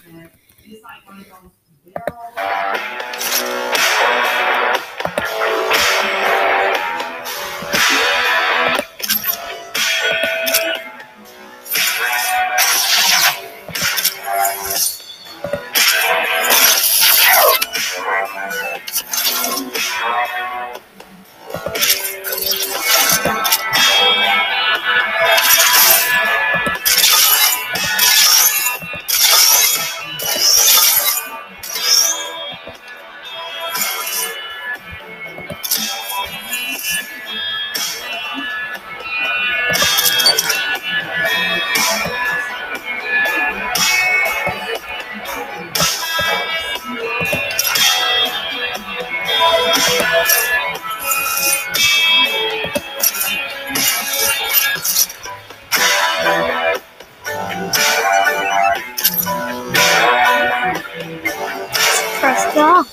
Press off.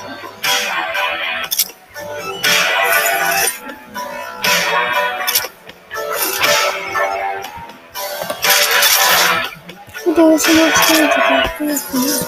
There's no time to get this.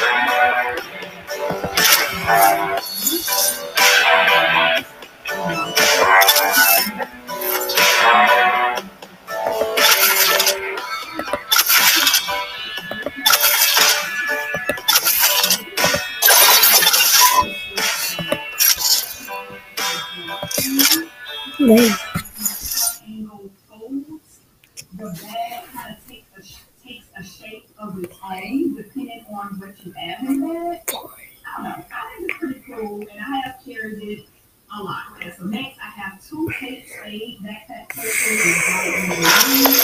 There. The bag kind of takes a shape of its own depending on what you add in that. I don't know. I think it's pretty cool, and I have carried it a lot. Okay, so next I have two Kate Spade backpack cases.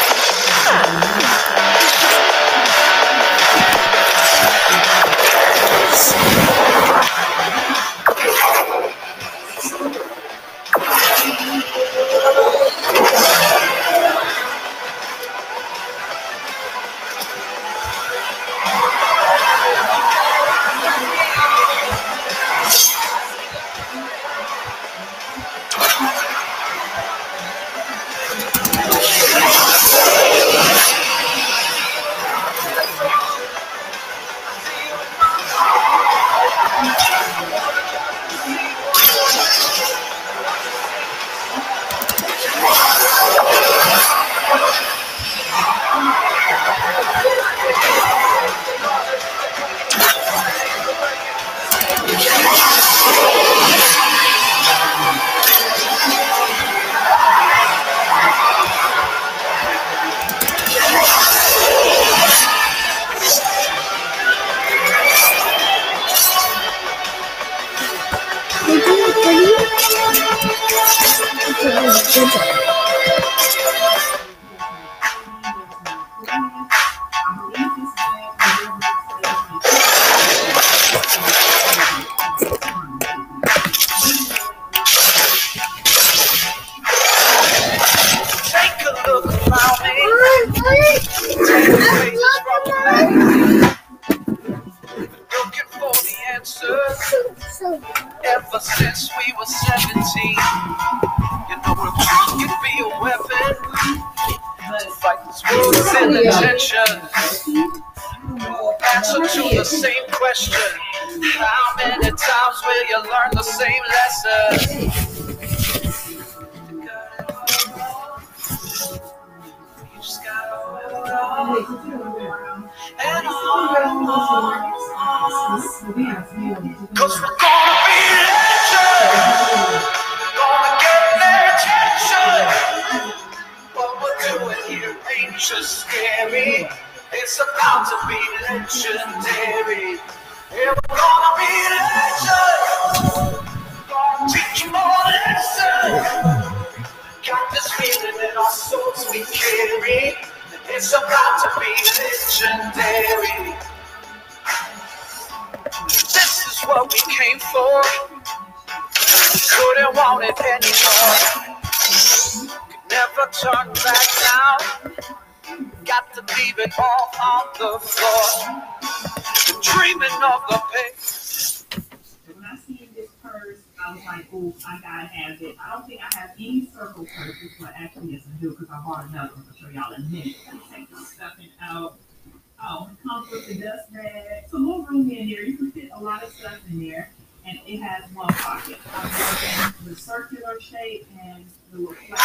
Looking for the answers. Ever since we were 17, you know the truth can be a weapon to fight this world's intentions. Answer to the same question: how many times will you learn the same lesson? You just gotta hold on and on. 'Cause we're gonna be legends. Gonna get their attention. What we're doing here ain't just scary. It's about to be legendary. Yeah, we're gonna be legends. Gonna teach them all a lesson. Got this feeling in our souls we carry. It's about to be legendary. This is what we came for. Couldn't want it anymore. Could never turn back now. Got to leave it all on the floor. Dreaming of the pace. When I seen this purse, I was like, "Oh, I gotta have it." I don't think I have any circle purses, but actually it's a new because I bought another one. I'll show y'all in a minute. Let me take this stuffing out. Oh, it comes with the dust bag. It's a little roomy in there. You can fit a lot of stuff in there. And it has one pocket. I'm working the circular shape and the little flat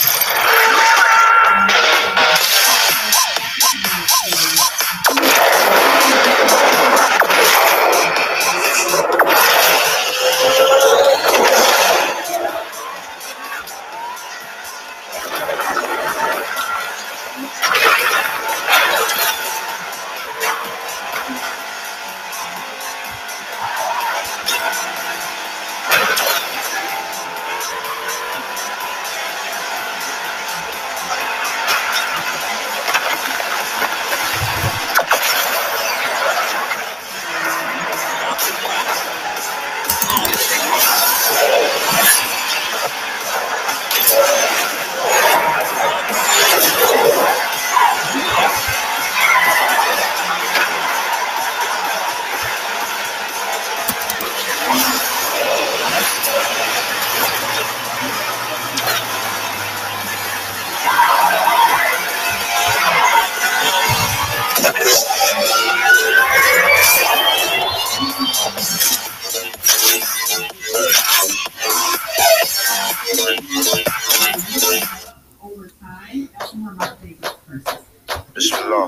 over time. That's one of my favorite verses. Bismillah.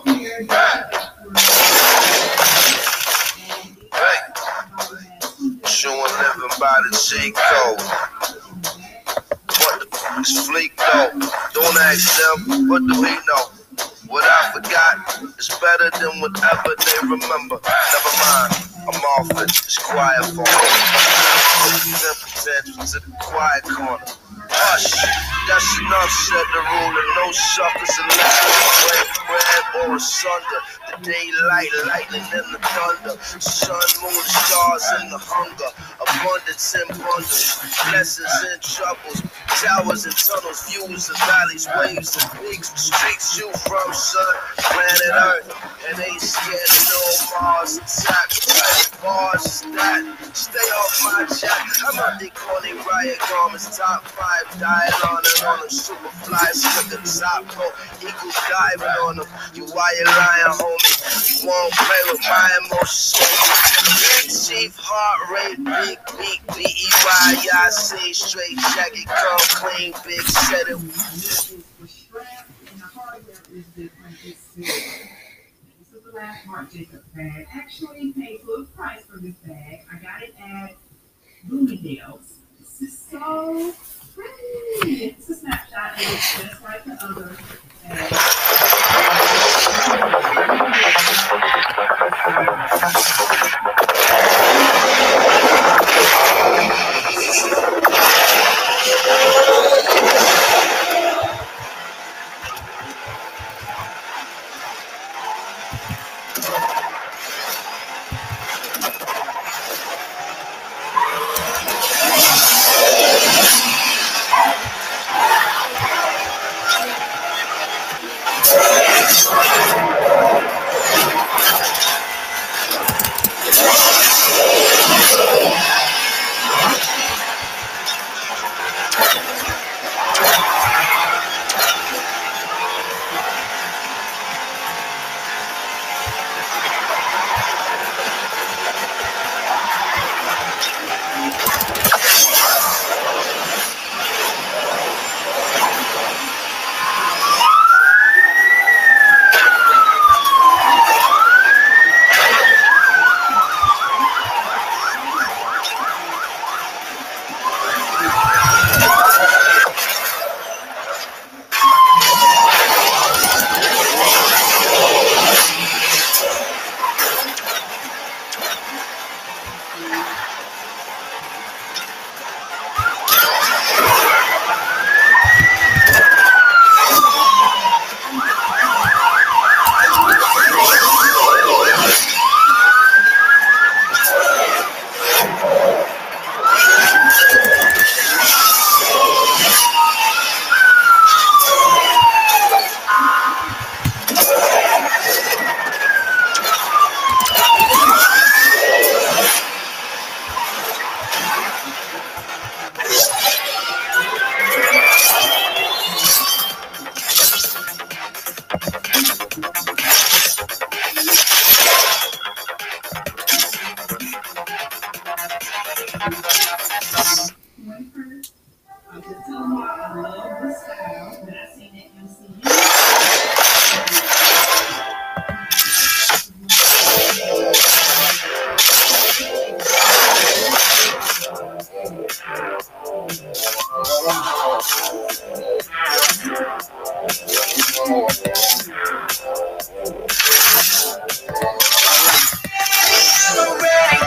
Showing living by the J code. What the fuck is fleek though? Don't ask them, what do we know? What I forgot is better than whatever they remember. Never mind, I'm off it, it's quiet for me. Potential to the quiet corner. Hush, that's enough, said the ruler. No suckers unless we break bread or asunder. The daylight, lightning and the thunder. Sun, moon, stars and the hunger. Abundance and bundles. Blessings and troubles. Towers and tunnels. Views of valleys, waves and peaks. Streets you from, sun. Planet Earth. And ain't scared of no Mars attack. Bars is that. Stay off my jack. I'm out there calling riot garments. Top 5 dial on them. Super fly, stick a top pro. Eagles diving on them. You why you lying, homie? You won't play with my emotions. Big chief, heart rate, big beat, B-E-Y, I say straight, shaggy, come clean, big set it. This is the strap and the hardware is different. This is the last Marc Jacobs bag. Actually paid full price for this bag. I got it at Bloomingdale's. This is so pretty. It's a snapshot. It's just like the other bag.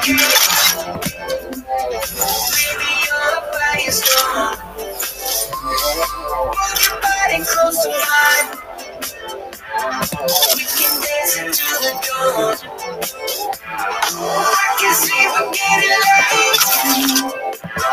Baby, you're a firestorm. Hold your body close to mine. We can dance into the dawn. I can see we're getting late. The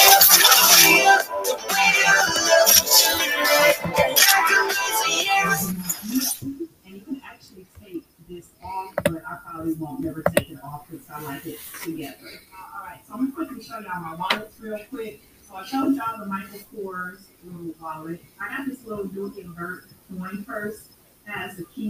way you love tonight. And I can lose you. And you can actually take this off, but I probably won't never take it off because I like it together. Alright, so I'm going to quickly show y'all my wallets real quick. So I showed y'all the Michael Kors little wallet. I got this little Duke and Burt coin purse. Has the key.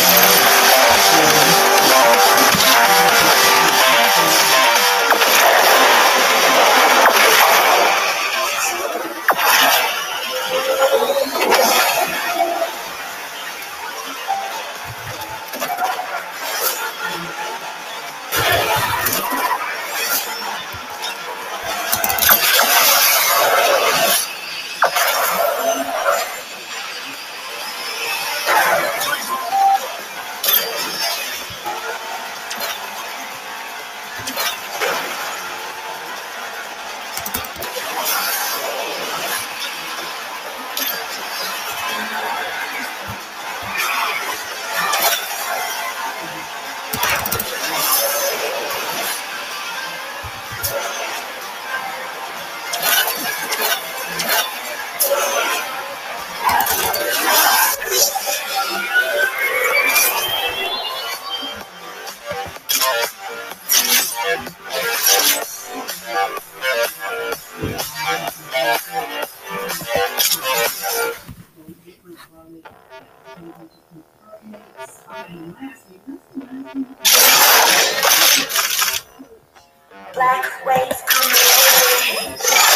Black waves coming in.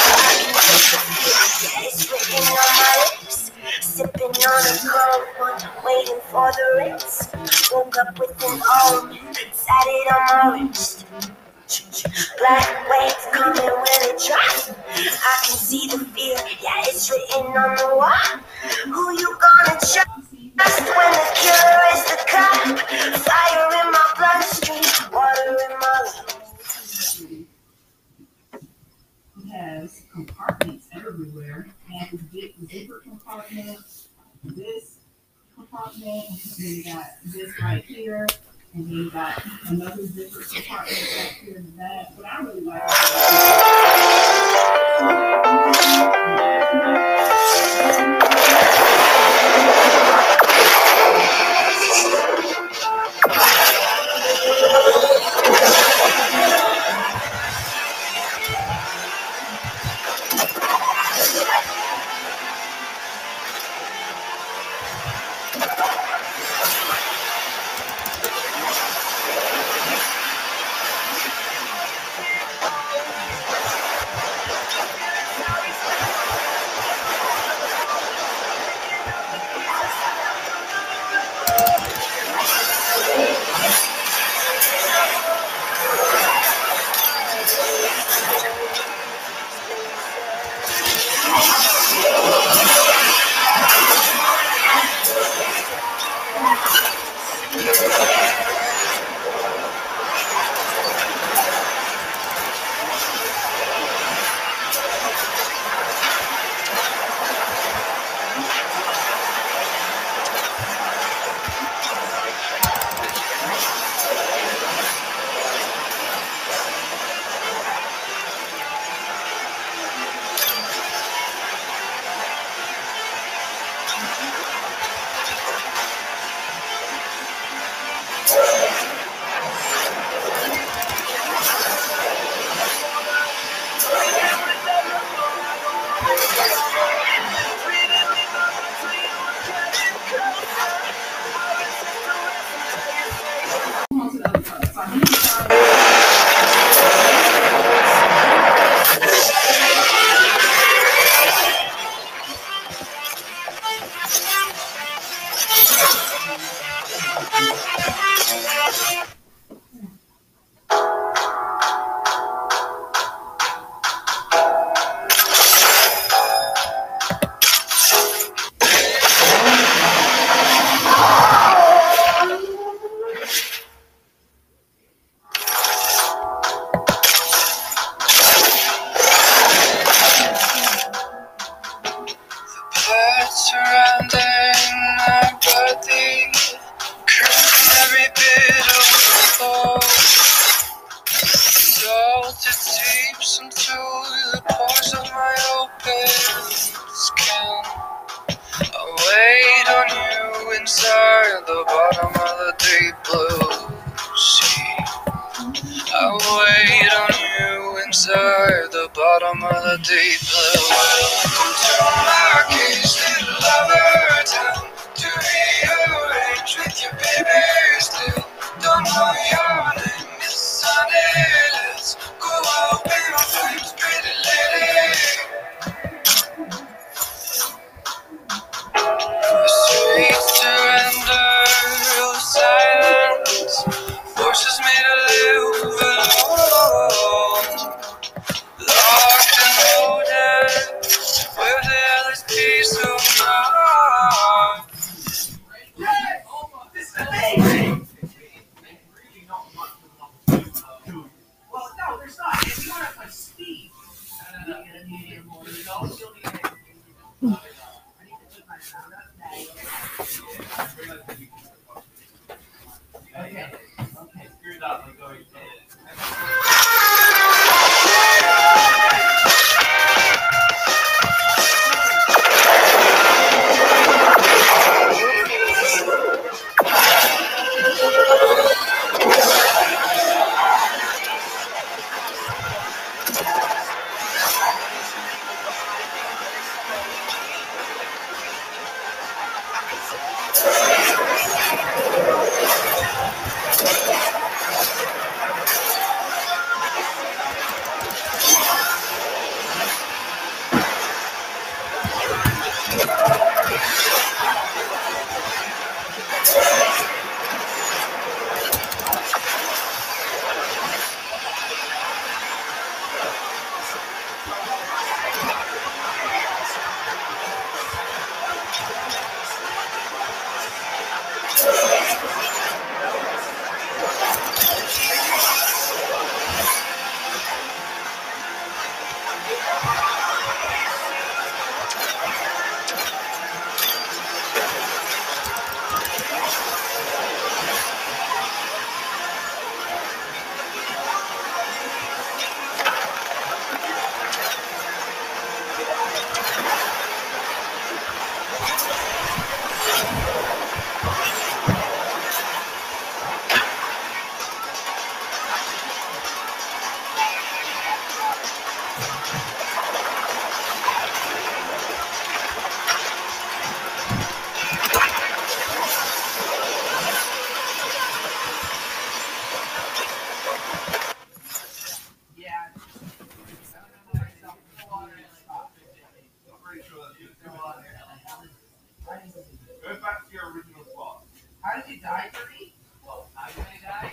It's written on my lips. Sipping on a cold one, waiting for the rinse. Woke up with an omen, sat it on my wrist. Black waves coming when it drops. I can see the fear, yeah, it's written on the wall. Who you gonna trust when the cure is the cop? Fire in my bloodstream, water in my lungs. It has compartments everywhere. It has this zipper compartment, this compartment, and then you got this right here, and then you got another zipper compartment back here in the back. But I really like see. I'll wait on you inside the bottom of the deep blue. Welcome to my case, little lover town. To rearrange with your baby still. Don't know your name, Miss Sunday. Let's go out in flames, pretty lady. The streets surrender, the silence forces me to live alone. Locked and loaded, where the hell is peace of mind? This is amazing! Well, no, there's not. If you want to play speed, you get a medium one. You know, you'll need a I need to put my sound up now. Okay. Screw it up. I'm going to go back to your original spot. How did you die, Jimmy? Well, how did I die?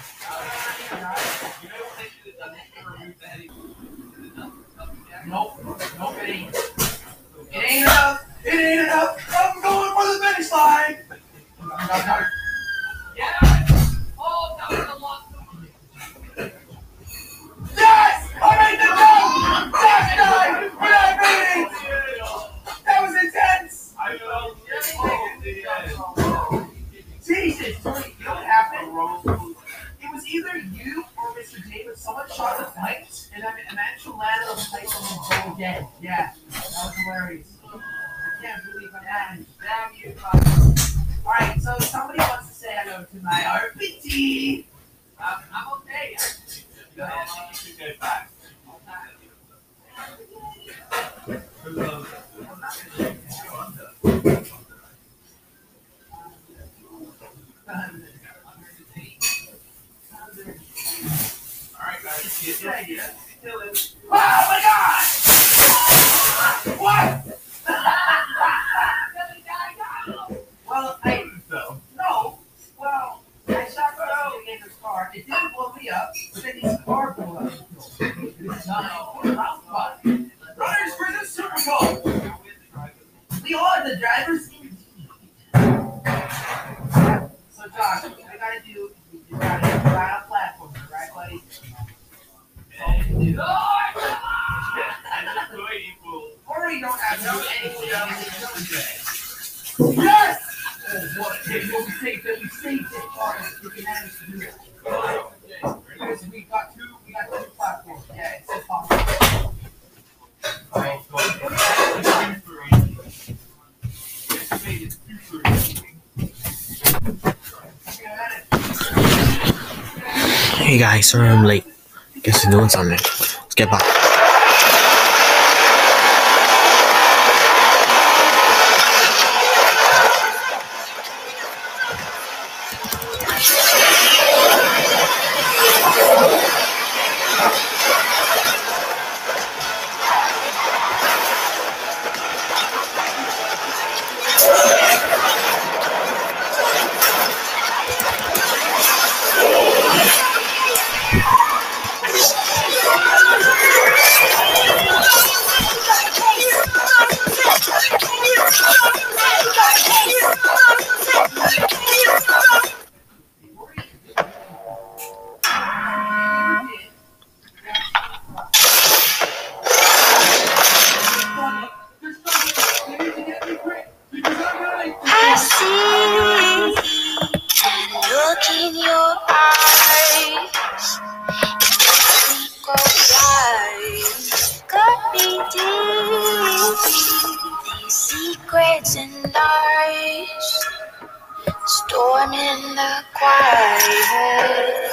You know what they should have done? They should have removed the heavy. Nope, it ain't. It ain't enough. It ain't enough. I'm going for the finish line. Yeah. Oh, that was a lot. Yes! I made the jump! Last time! When I made it! That was intense! I know. Jesus, Tony, you know what happened? It was either you or Mr. David. Someone shot the pipes, and I managed to land on the pipes and then go again. Yeah, that was hilarious. I can't believe I managed. Damn you, Alright, so somebody wants to say hello to my RPT. I'm okay. Go ahead, you should go back. Alright, guys, get the idea. Oh my god! What? Well, no. Well, I shot the Gator's car. It didn't blow me up, but then his car blew up. Runners for the Super Bowl. We are the drivers indeed. So, Josh, what we gotta do, you gotta ride on platforms, right, buddy? Or you don't have no anything. Yes! Oh, what a hit. What we saved it. We saved it. We can manage to do it. Because we got two platforms. Yeah, it's impossible. Alright. Hey guys, sorry I'm late. Guess I'm doing something. Let's get back. I see that look in your eyes. Go blind, cut me deep. These secrets and lies, storm in the quiet.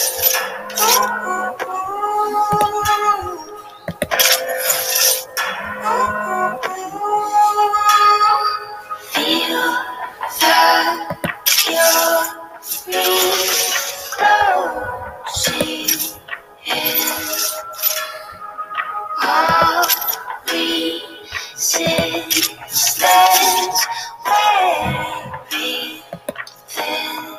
Feel the fury closing in. All resistance wearing thin.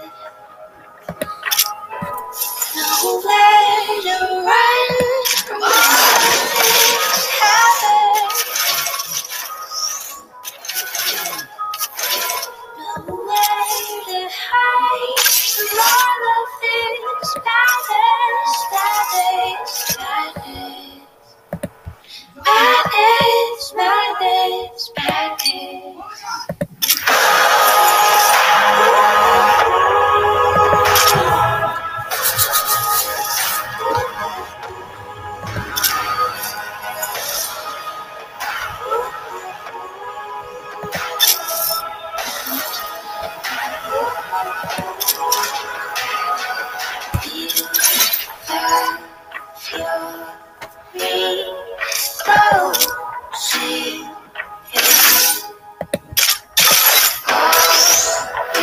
Nowhere to run from all this havoc. Nowhere to hide from all of this madness, madness, madness, madness, madness, madness. Fury closing in. All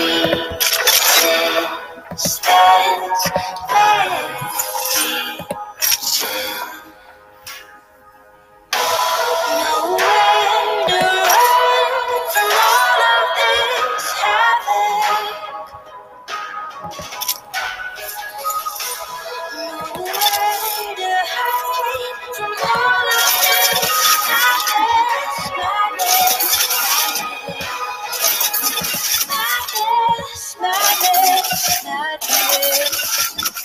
resistance wearing thin. Nowhere to run from all of this havoc. Nowhere to hide from all of this madness, madness, madness, madness, madness.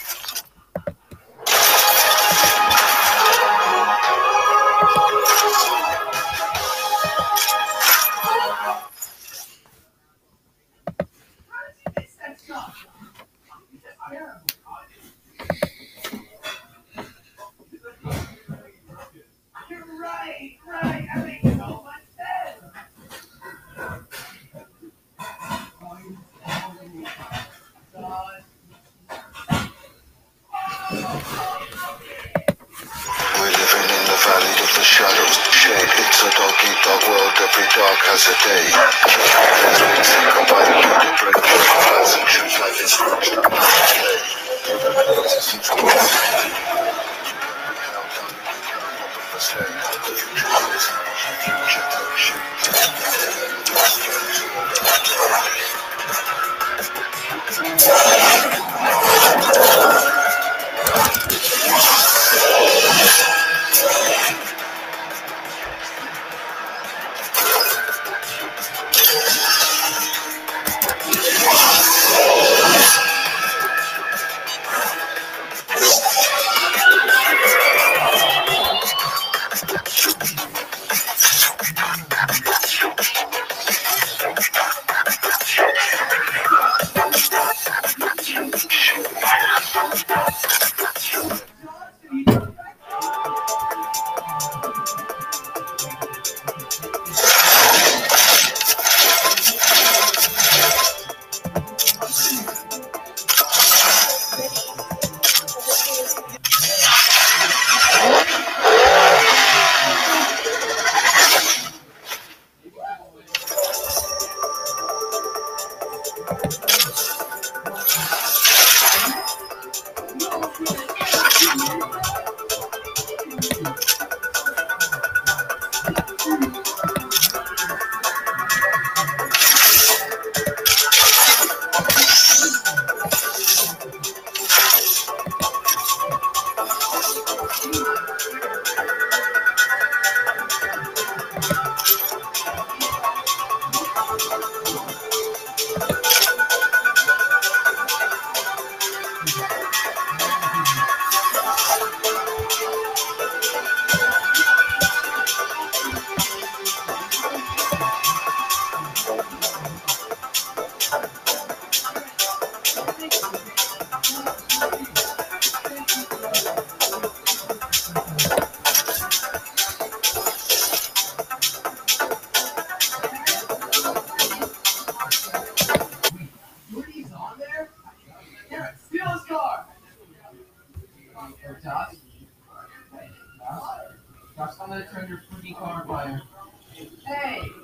Right. I mean, so much better. We're living in the valley of the shadows, shade. It's a dog-eat-dog world, every dog has a day. There's been sick of biting you to break your hearts and choose life is strange to play. It's a secret world. Count down, you can't help but stay. The future is future nation. Josh, I'm gonna turn your freaking car fire. Hey!